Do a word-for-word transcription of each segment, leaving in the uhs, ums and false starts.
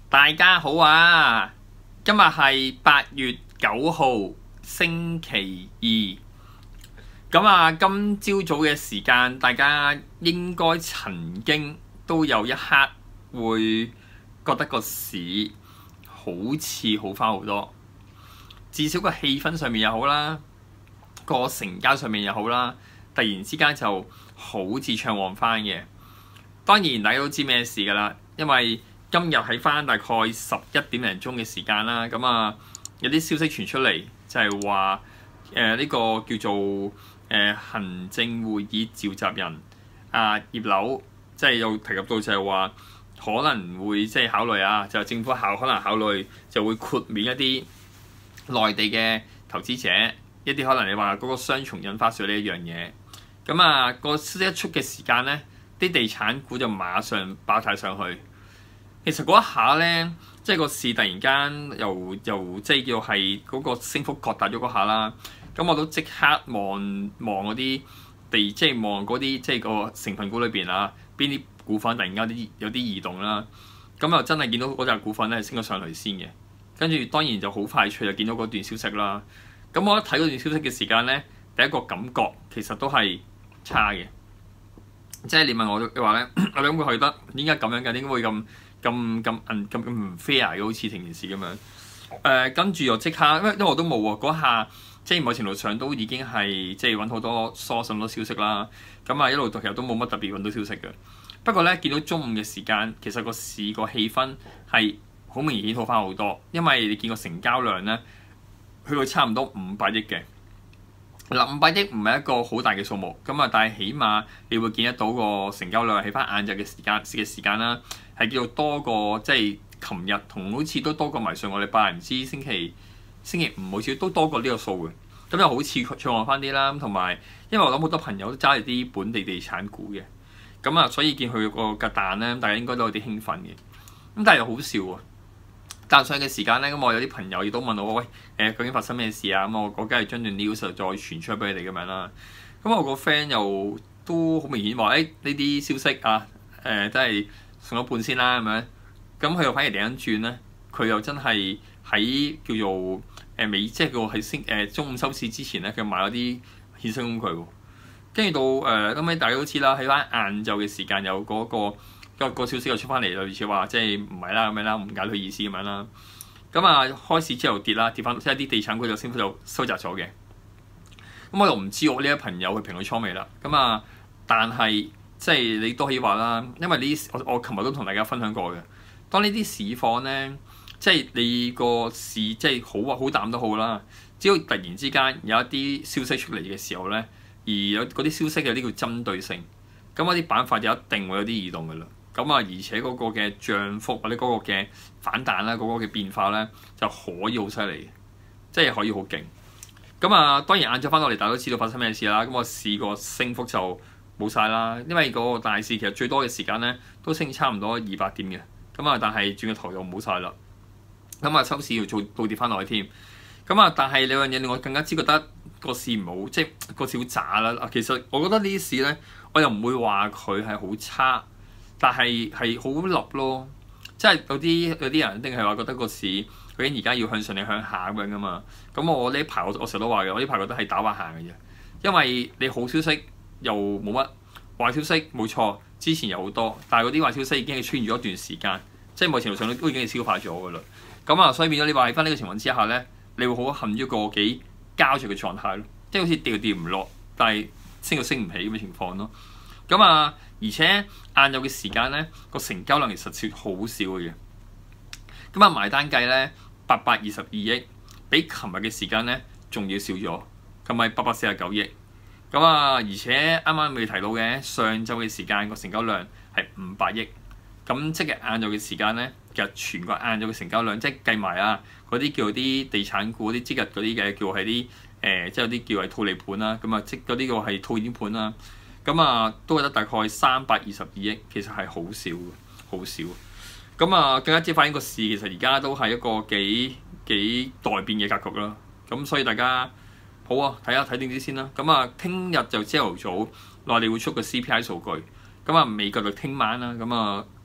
大家好啊！今日係八月九號星期二，咁啊，今朝早嘅時間，大家應該曾經都有一刻會覺得個市好似好返好多，至少個氣氛上面又好啦，個成交上面又好啦，突然之間就好似暢旺返嘅。當然大家都知咩事㗎啦，因為今日喺翻大概十一點零鐘嘅時間啦，咁啊有啲消息傳出嚟，就係話誒呢個叫做誒、呃、行政會議召集人啊葉劉，即係有提及到就係話可能會即係考慮啊，就政府考可能考慮就會豁免一啲內地嘅投資者，一啲可能你話嗰個雙重印花稅呢一樣嘢，咁啊個消息一出嘅時間咧，啲地產股就馬上爆晒上去。其實嗰一下咧，即係個市突然間又又即係叫係嗰個升幅擴大咗嗰下啦。咁我都即刻望望嗰啲地，即係望嗰啲即係個成分股裏邊啊，邊啲股份突然間啲有啲異動啦。咁又真係見到嗰隻股份咧升咗上嚟先嘅，跟住當然就好快脆就見到嗰段消息啦。咁我一睇嗰段消息嘅時間咧，第一個感覺其實都係差嘅。即係你問我嘅話咧，我諗會覺得點解咁樣嘅？點解會咁？咁咁咁咁唔 fair 嘅，好似成件事咁樣。誒、呃，跟住又即刻，因為因為我都冇喎，嗰下即係某程度上都已經係即係揾好多 source 好多消息啦。咁啊一路其實都冇乜特別揾到消息嘅。不過咧，見到中午嘅時間，其實個市個氣氛係好明顯好翻好多，因為你見個成交量咧去到差唔多五百億嘅。嗱，五百億唔係一個好大嘅數目，咁啊，但係起碼你會見得到個成交量喺翻晏晝嘅時間嘅時間啦，係叫做多過即係琴日同好似都多過埋上個禮拜，唔知星期星期五好似都多過呢個數嘅，咁又好似暢旺翻啲啦。同埋因為我諗好多朋友都揸住啲本地地產股嘅，咁啊，所以見佢個嘅彈咧，大家應該都有啲興奮嘅。咁但係又好笑喎。彈上嘅時間咧，咁我有啲朋友亦都問我，喂，誒、呃、究竟發生咩事啊？咁我我梗係將段 news 再傳出俾你哋咁樣啦。咁我個 friend 又都好明顯話，誒呢啲消息啊，誒都係送咗半先啦咁樣。咁佢又反而另一轉咧，佢又真係喺叫做誒美、呃，即係個喺星誒中午收市之前咧，佢買咗啲衍生工具喎。跟住到誒後尾大家都知啦，喺翻晏晝嘅時間有嗰、那個。個個消息又出翻嚟，類似話即係唔係啦咁樣啦，唔解佢意思咁樣啦。咁啊開市之後跌啦，跌翻即係啲地產股就升幅就收窄咗嘅。咁我又唔知我呢啲朋友去評佢倉未啦。咁啊，但係即係你都可以話啦，因為呢我我琴日都同大家分享過嘅。當呢啲市況咧，即係你個市即係好啊好淡都好啦，只要突然之間有一啲消息出嚟嘅時候咧，而有嗰啲消息有啲叫針對性，咁嗰啲板塊就一定會有啲異動㗎啦。咁啊，而且嗰個嘅漲幅或者嗰個嘅反彈啦，嗰、嗰個嘅變化咧就可以好犀利嘅，即係可以好勁。咁啊，當然晏晝翻到嚟，大家都知道發生咩事啦。咁我試過升幅就冇晒啦，因為嗰個大市其實最多嘅時間咧都升差唔多二百點嘅。咁啊，但係轉個頭又冇晒啦。咁啊，收市要做倒跌翻落去添。咁啊，但係兩樣嘢令我更加之覺得個市唔好，即係個市好渣啦。其實我覺得呢啲市咧，我又唔會話佢係好差。但係係好立咯，即係有啲有啲人一定係話覺得個市究竟而家要向上定向下咁樣噶嘛。咁我呢排我我成日都話嘅，我呢排覺得係打橫行嘅啫。因為你好消息又冇乜，壞消息冇錯，之前有好多，但係嗰啲壞消息已經係出現咗一段時間，即係某程度上都已經係消化咗噶啦。咁啊，所以變咗你話喺翻呢個情況之下咧，你會好陷於個幾膠著嘅狀態咯，即係好似跌又跌唔落，但係升又升唔起咁嘅情況咯。咁啊，而且晏晝嘅時間咧，個成交量其實算好少嘅。咁啊，埋單計咧，八百二十二億，比琴日嘅時間咧仲要少咗，咁咪八百四十九億。咁啊，而且啱啱未提到嘅上晝嘅時間個成交量係五百億。咁即係晏晝嘅時間咧，其實全個晏晝嘅成交量，即係計埋啊嗰啲叫啲地產股嗰啲即日嗰啲嘅叫係啲誒，即係有啲叫係套利盤啦。咁啊，即嗰啲叫係套現盤啦。咁啊，都係得大概三百二十二億，其實係好少嘅，好少。咁啊，更加之反映個市其實而家都係一個幾幾待變嘅格局啦。咁所以大家好啊，睇下睇定啲先啦。咁啊，聽日就朝頭早內地會出個 C P I 數據。咁啊，美國就聽晚啦。咁啊，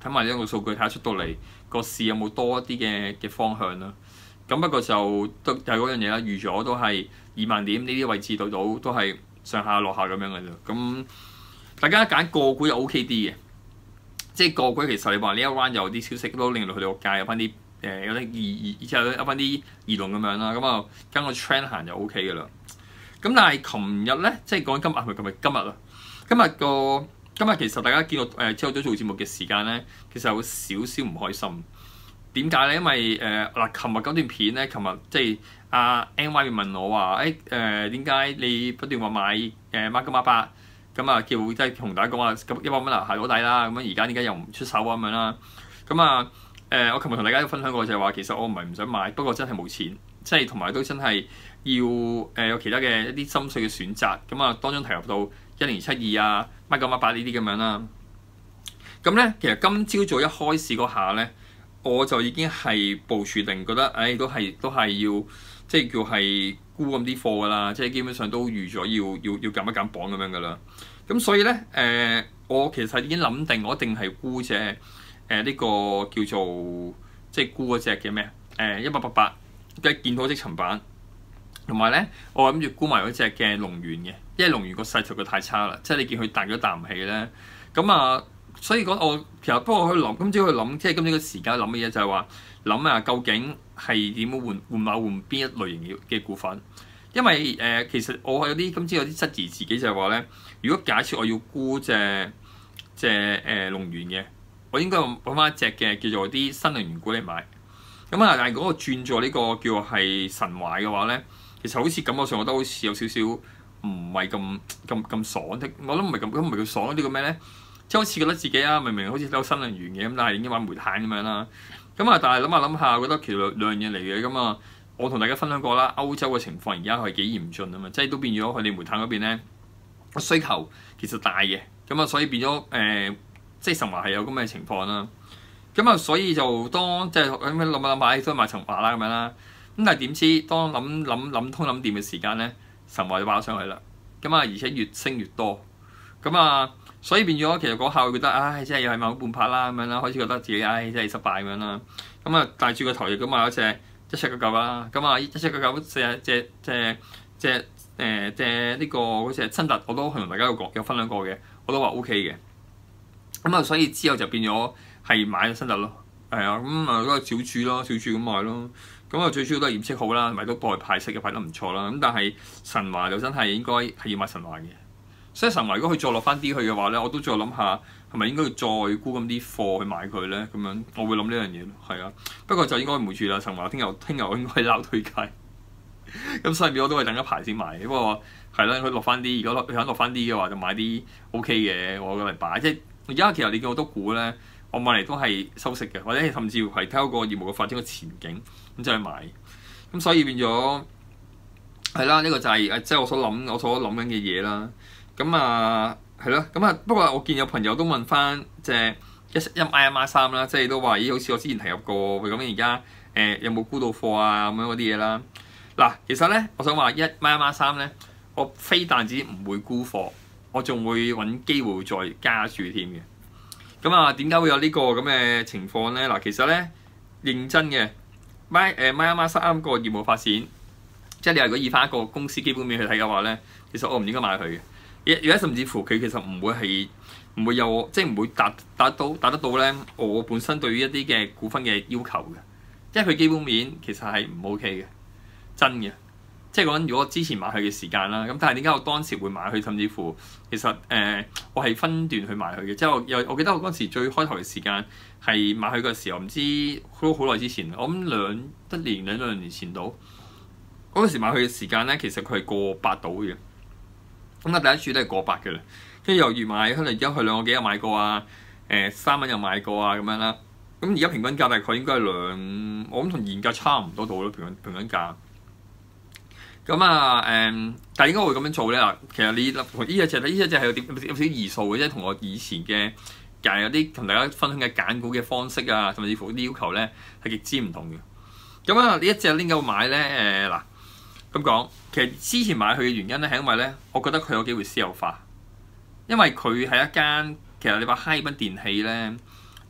睇埋呢個數據，睇下出到嚟個市有冇多一啲嘅嘅方向啦。咁不過就都係嗰樣嘢啦，預咗都係二萬點呢啲位置到到都係上下落下咁樣嘅啫。咁大家揀個股又 O K 啲嘅，即係個股其實你話呢一 round 有啲消息都令到佢哋個價有翻啲誒有啲異異，之後有翻啲異動咁樣啦。咁啊跟個 trend 行就 O K 嘅啦。咁但係琴日咧，即係講緊今日係咪今日今日啊？今日個今日其實大家見到誒朝頭早做節目嘅時間咧，其實有少少唔開心。點解咧？因為誒嗱，琴日嗰段片咧，琴日即係阿 N Y 問我話誒誒點解你不斷話買誒孖金孖八咁啊？叫即係同大家講話咁一百蚊樓下攞底啦。咁樣而家點解又唔出手啊？咁樣啦。咁啊誒，我琴日同大家分享過就係話，其實我唔係唔想買，不過真係冇錢，即係同埋都真係要誒、呃、有其他嘅一啲心水嘅選擇。咁啊，當中提及到一零七二啊、孖九孖八呢啲咁樣啦。咁咧，其實今朝早一開市嗰下咧，我就已經係部署定，覺得誒、哎、都係都係要即係叫係沽咁啲貨㗎啦，即係基本上都預咗要要要減一減磅咁樣㗎啦。咁所以咧誒、呃，我其實已經諗定，我一定係沽隻誒呢個叫做即係沽嗰隻嘅咩誒一八八八嘅建滔積層板，同埋咧我諗住沽埋嗰隻嘅龍源嘅，因為龍源個勢頭佢太差啦，即係你見佢彈咗啖氣咧，咁啊。所以講我其實不過去諗，今朝去諗，即係今朝個時間諗嘅嘢就係話諗啊，究竟係點樣換換馬換邊一類型嘅嘅股份？因為誒、呃、其實我有啲今朝有啲質疑自己就係話咧，如果假設我要沽隻隻誒龍源嘅，我應該揾翻一隻嘅叫做啲新能源股嚟買。咁啊，但係如果我轉咗呢個叫做係神華嘅話咧，其實好似感覺上我覺得好似有少少唔係咁咁咁爽的，我都唔係咁，咁唔係叫爽啲個咩咧？即係好似覺得自己啊，明明好似有新能源嘅咁，但係已經玩煤炭咁樣啦。咁啊，但係諗下諗下，覺得其實兩樣嘢嚟嘅。咁啊，我同大家分享過啦，歐洲嘅情況而家係幾嚴峻啊嘛，即係都變咗佢哋煤炭嗰邊咧個需求其實大嘅。咁啊，所以變咗誒、呃，即係神華係有咁嘅情況啦。咁啊，所以就當即係咁樣諗下諗下，都買神華啦咁樣啦。咁但係點知當諗諗諗通諗掂嘅時間咧，神華就爆上去啦。咁啊，而且越升越多。咁啊〜所以變咗，其實嗰下會覺得，唉，真係又係買半拍啦咁樣啦，開始覺得自己唉真係失敗咁樣啦。咁啊，帶住個頭亦咁買咗隻一七九九啦。咁啊，一七九九隻隻隻隻誒隻呢個嗰隻新特，我都同大家有講有分享過嘅，我都話 O K 嘅。咁啊，所以之後就變咗係買咗新特咯。係啊，咁啊嗰個小注咯，小注咁買咯。咁啊，最主要都係業績好啦，同埋都幫佢派息嘅派得唔錯啦。咁但係神華就真係應該係要買神華嘅。所以神華如果佢再落翻啲去嘅話咧，我都再諗下係咪應該要再沽咁啲貨去買佢咧？咁樣我會諗呢樣嘢咯，係啊。不過就應該唔會住啦。神華聽日聽日我應該撈推介，咁所以我都係等一排先買。不過係啦，佢落翻啲，如果佢肯落翻啲嘅話，就買啲 O K 嘅，我嚟擺。即係而家其實你見好多股咧，我買嚟都係收息嘅，或者甚至係睇嗰個業務嘅發展嘅前景咁就去買。咁所以變咗係啦，呢、這個就係、是、即係我所諗我所諗緊嘅嘢啦。咁啊，係咯，咁啊，不過我見有朋友都問翻即係一一孖一孖三啦，即係都話咦，好似我之前提及過，咁而家誒有冇沽到貨啊咁樣嗰啲嘢啦。嗱，其實咧，我想話一孖一孖三咧，我非但止唔會沽貨，我仲會揾機會再加注添嘅。咁啊，點解會有呢個咁嘅情況咧？嗱，其實咧認真嘅孖誒孖一孖三個業務發展，即係你如果以翻一個公司基本面去睇嘅話咧，其實我唔應該買佢嘅。而家甚至乎佢其實唔會係唔會有即係唔會達達到達得到咧我本身對於一啲嘅股份嘅要求嘅，因為佢基本面其實係唔 OK 嘅，真嘅。即係講緊如果之前買佢嘅時間啦，咁但係點解我當時會買佢？甚至乎其實誒、呃、我係分段去買佢嘅，即係我有我記得我嗰時最開頭嘅時間係買佢嘅時候，唔知都好耐之前，我諗兩一年兩兩年前到嗰陣時買佢嘅時間咧，其實佢係過百到嘅。咁啊，第一注都係過百嘅啦，跟住又越買，可能而家佢兩個幾有買過啊，誒、呃、三蚊有買過啊咁樣啦。咁而家平均價大概應該係兩，我諗同現價差唔多到咯，平均平均價。咁啊誒，但係點解會咁樣做咧？嗱，其實你呢一隻呢一隻係有啲有少少異數嘅，即係同我以前嘅誒有啲同大家分享嘅揀股嘅方式啊，甚至乎啲要求咧係極之唔同嘅。咁啊，呢一隻點解會買咧？誒嗱。咁講，其實之前買佢嘅原因咧，係因為咧，我覺得佢有機會私有化，因為佢係一間其實你話哈爾濱電器咧，呢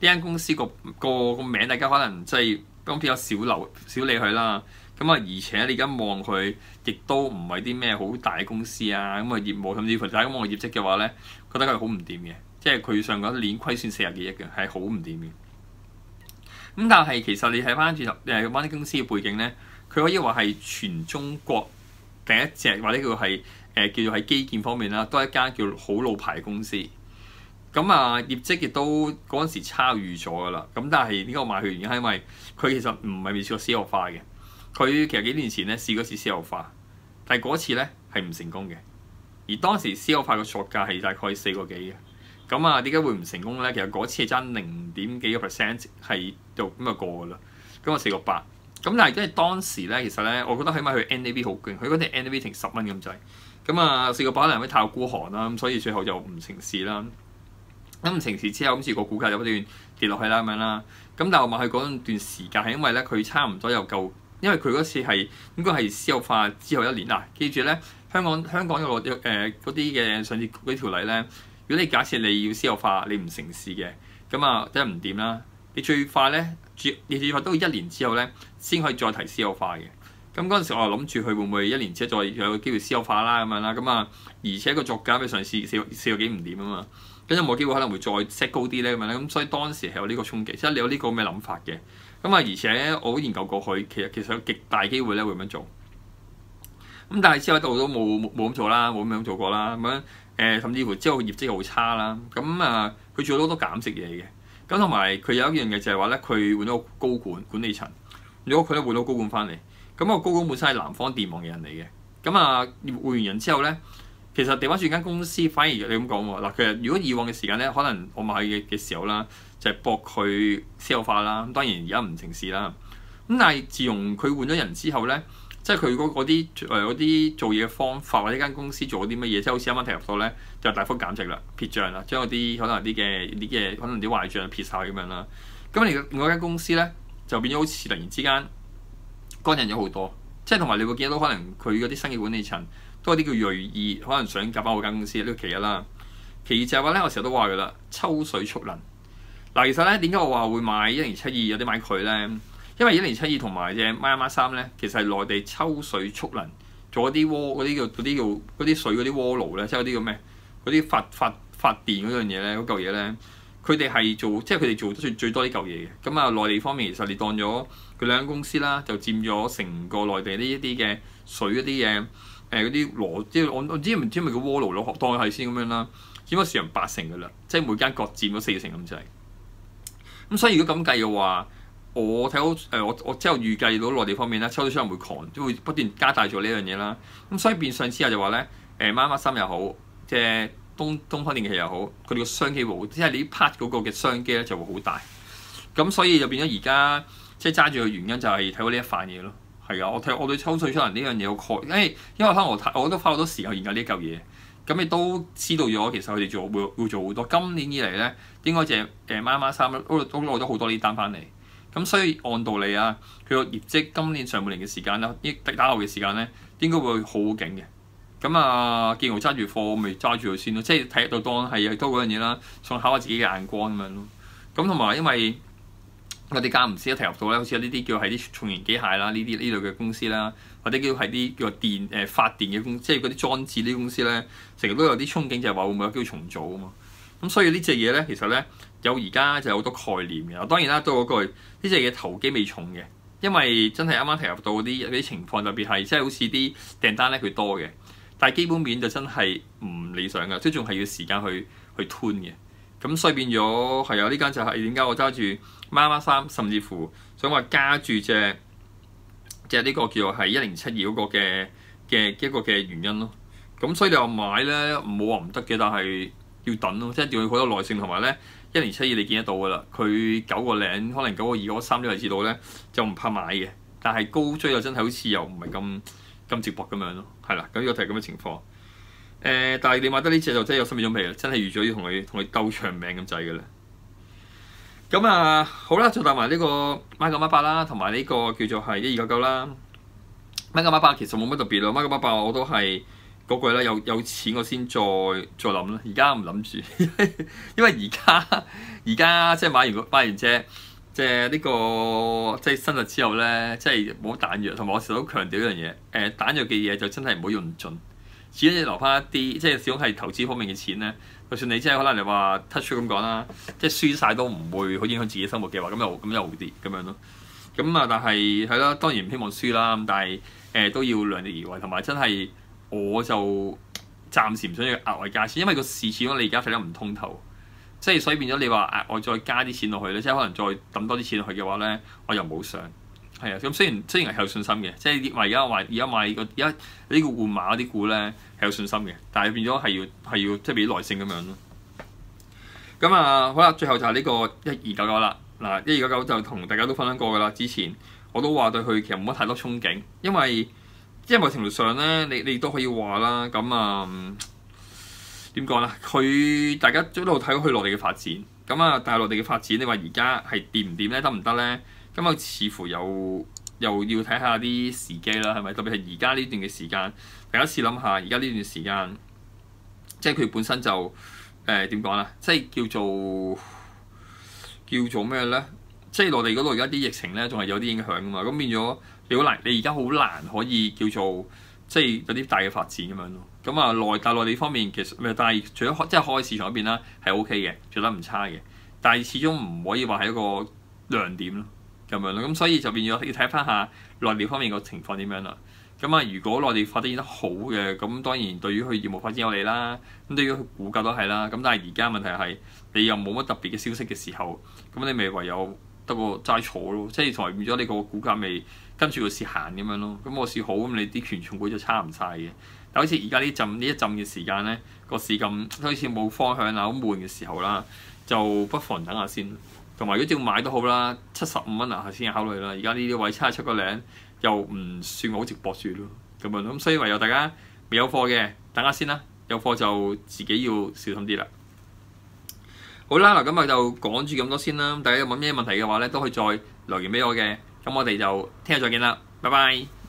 間公司個個個名大家可能即係都比較少留少理佢啦。咁啊，而且你而家望佢，亦都唔係啲咩好大公司啊。咁啊，業務甚至乎大家望個業績嘅話咧，覺得佢好唔掂嘅。即係佢上嗰一年虧損四十幾億嘅，係好唔掂嘅。咁但係其實你睇翻轉頭誒翻啲公司嘅背景咧，佢可以話係全中國第一隻或者叫係誒、呃、叫做喺基建方面啦，都係一間叫好老牌公司。咁啊，業績亦都嗰陣時差預咗㗎啦。咁但係點解我買佢原因係因為佢其實唔係未試過私有化嘅。佢其實幾年前咧試過一次私有化，但係嗰次咧係唔成功嘅。而當時私有化嘅作價係大概四個幾嘅。咁啊，點解會唔成功咧？其實嗰次係爭零點幾個 percent 係就咁就過㗎啦。咁啊四個八。咁但係因為當時咧，其實咧，我覺得起碼佢 N A V 好勁，佢嗰隻 N A V 停十蚊咁滯。咁啊四個八可能有啲太孤寒啦，咁所以最後就唔成事啦。咁唔成事之後，咁似個股價就不斷跌落去啦咁樣啦。咁但係我買佢嗰段時間係因為咧，佢差唔多又夠。因為佢嗰次係應該係私有化之後一年啊，記住咧，香港香港有個誒嗰啲嘅上次嗰啲條例咧，如果你假設你要私有化，你唔成事嘅，咁啊真係唔掂啦。你最快咧，你最快都要一年之後咧，先可以再提私有化嘅。咁嗰陣時我就諗住佢會唔會一年之後再有機會私有化啦咁樣啦，咁啊而且個作價比上次四個四個幾唔掂啊嘛，咁有冇機會可能會再 set 高啲咧咁樣咧？咁所以當時係有呢個衝擊，即係你有呢個咁嘅諗法嘅。咁啊，而且我研究過去，其實其實有極大機會咧會咁樣做。咁但係之後一度都冇冇冇咁做啦，冇咁樣做過啦。咁樣誒，甚至乎之後業績好差啦。咁啊，佢做咗好多減值嘢嘅。咁同埋佢有一樣嘢就係話咧，佢換咗個高管管理層。如果佢咧換咗高管翻嚟，咁個高管本身係南方電網嘅人嚟嘅。咁啊，換完人之後咧，其實調翻轉間公司，反而你咁講喎嗱，其實如果以往嘅時間咧，可能我買嘅嘅時候啦。就係搏佢私有化啦，咁當然而家唔成事啦。咁但係自從佢換咗人之後咧，即係佢嗰啲誒嗰啲做嘢嘅方法或者間公司做咗啲乜嘢，即係好似啱啱提及到咧，就大幅減值啦，撇帳啦，將嗰啲可能啲嘅啲嘅可能啲壞帳撇晒咁樣啦。咁而另外間公司咧就變咗好似突然之間乾淨咗好多，即係同埋你會見到可能佢嗰啲新嘅管理層都有啲叫銳意，可能想夾翻嗰間公司呢個其一啦。其二就係話咧，我成日都話㗎啦，抽水蓄能。嗱，其實咧點解我話會買一零七二有啲買佢咧？因為一零七二同埋隻孖孖三咧，其實係內地抽水蓄能做一啲鍋嗰啲叫嗰啲叫嗰啲水嗰啲鍋爐咧，即係嗰啲叫咩？嗰啲發發發電嗰樣嘢咧，嗰嚿嘢咧，佢哋係做即係佢哋做得最最多呢嚿嘢嘅。咁啊，內地方面其實你當咗佢兩間公司啦，就佔咗成個內地呢一啲嘅水嗰啲嘢誒嗰啲螺，即係我我唔知唔知係咪叫鍋爐咯，當係先咁樣啦，佔咗市場八成㗎啦，即係每間各佔咗四成咁滯。咁所以如果咁計嘅話，我睇到誒、呃、我我之後預計到內地方面咧，抽水出能會狂，都會不斷加大做呢樣嘢啦。咁所以變相之下就話咧，誒孖孖三又好，即係東東方電器又好，佢哋個商機會好，即係你 part 嗰個嘅商機咧就會好大。咁所以就變咗而家即係揸住嘅原因就係睇到呢一範嘢咯。係啊，我睇我對抽水出能呢樣嘢好概，因為因為可能我我都花好多時間研究呢一嚿嘢。咁你都知道咗，其實佢哋做會會做好多。今年以嚟咧，應該就誒孖孖三都都攞咗好多呢單翻嚟。咁所以按道理啊，佢個業績今年上半年嘅時間啦，依打後嘅時間咧，應該會好好勁嘅。咁啊，既然我揸住貨，咪揸住佢先咯。即係睇到當係多嗰樣嘢啦，想考下自己嘅眼光咁樣咯。咁同埋因為我哋間唔時都提及到咧，好似有呢啲叫係啲重型機械啦，呢啲呢類嘅公司啦，或者叫係啲叫電誒、呃、發電嘅公司，即係嗰啲裝置呢啲公司咧，成日都有啲憧憬，就係話會唔會有機會重組啊嘛。咁所以呢隻嘢咧，其實咧有而家就有好多概念嘅。當然啦，都嗰句呢隻嘢投機未重嘅，因為真係啱啱提及到嗰啲啲情況，特別係即係好似啲訂單咧佢多嘅，但係基本面就真係唔理想嘅，即係仲係要時間去去吞嘅。咁所以變咗係啊，呢間就係點解我揸住孖孖三，甚至乎想話加住隻即係呢個叫做係一零七二嗰個嘅嘅一個嘅原因咯。咁所以你話買咧，唔好話唔得嘅，但係要等咯，即係要好多耐性，同埋咧一零七二你見得到㗎啦，佢九個零可能九個二嗰三呢位置度咧就唔怕買嘅，但係高追又真係好似又唔係咁咁直博咁樣咯，係啦，咁呢個就係咁嘅情況。誒、呃，但係你買得呢隻就真係有心理準備啦，真係預咗要同佢同佢鬥長命咁滯㗎啦。咁啊，好啦，就帶埋呢個孖九孖八啦，同埋呢個叫做係一二九九啦。孖九孖八其實冇乜特別咯，孖九孖八我都係嗰句啦，有有錢我先再再諗啦。而家唔諗住，因為而家而家即係買完個買完隻即係呢個即係新日之後咧，即係冇彈藥，同埋我成日都強調一樣嘢，誒、呃、彈藥嘅嘢就真係唔好用盡，始終要留翻一啲，即係始終係投資方面嘅錢咧。就算你即係可能你話 touch 咁講啦，即係輸晒都唔會好影響自己生活嘅話，咁又咁又好啲咁樣咯。咁啊，但係係啦，當然唔希望輸啦。咁但係誒、呃、都要量力而為，同埋真係我就暫時唔想要額外加錢，因為個市始終你而家睇得唔通透，即係所以變咗你話額外再加啲錢落去咧，即係可能再抌多啲錢落去嘅話咧，我又冇想係啊。咁雖然雖然係有信心嘅，即係話而家話而家買個而家呢個換馬嗰啲股咧係有信心嘅，但係變咗係要係要即係俾耐性咁樣咯。咁啊好啦，最後就係呢個一二九九啦。嗱，一二九九就同大家都分享過㗎啦。之前我都話對佢其實冇乜太多憧憬，因為因為某程度上咧，你你都可以話啦。咁啊點講咧？佢大家一路睇佢內地嘅發展，咁啊但係內地嘅發展，你話而家係掂唔掂咧？得唔得咧？咁啊似乎又又要睇下啲時機啦，係咪？特別係而家呢段嘅時間，大家試諗下，而家呢段時間，即係佢本身就誒點講咧？即係叫做叫做咩咧？即係內地嗰度而家啲疫情咧，仲係有啲影響㗎嘛。咁變咗你好難，你而家好難可以叫做即係有啲大嘅發展咁樣咯。咁啊內但內地方面其實咪但係除咗即係開市場嗰邊啦，係 O K 嘅，做得唔差嘅。但係始終唔可以話係一個亮點咯，咁樣咯。咁所以就變咗要睇翻下內地方面個情況點樣啦。咁啊，如果內地發展得好嘅，咁當然對於佢業務發展有利啦。咁對於佢股價都係啦。咁但係而家問題係你又冇乜特別嘅消息嘅時候，咁你咪唯有得個齋坐咯。即係台變咗你個股價咪跟住個市行咁樣咯。咁個市好，咁你啲權重股就差唔晒嘅。但好似而家呢陣呢一陣嘅時間咧，個市咁好似冇方向啊，好悶嘅時候啦，就不妨等下先。同埋如果要買都好啦，七十五蚊啊，先考慮啦。而家呢啲位七十七個零又唔算好值博住咯，咁樣咁所以唯有大家未有貨嘅等下先啦，有貨就自己要小心啲啦。好啦，嗱咁啊就講住咁多先啦。大家有冇咩問題嘅話咧，都可以再留言俾我嘅。咁我哋就聽日再見啦，拜拜。